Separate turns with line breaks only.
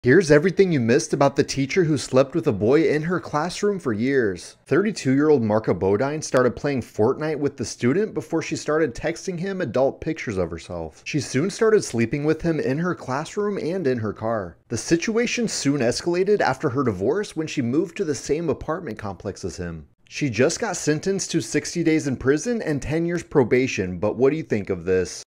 Here's everything you missed about the teacher who slept with a boy in her classroom for years. 32-year-old Marka Bodine started playing Fortnite with the student before she started texting him adult pictures of herself. She soon started sleeping with him in her classroom and in her car. The situation soon escalated after her divorce when she moved to the same apartment complex as him. She just got sentenced to 60 days in prison and 10 years probation, but what do you think of this?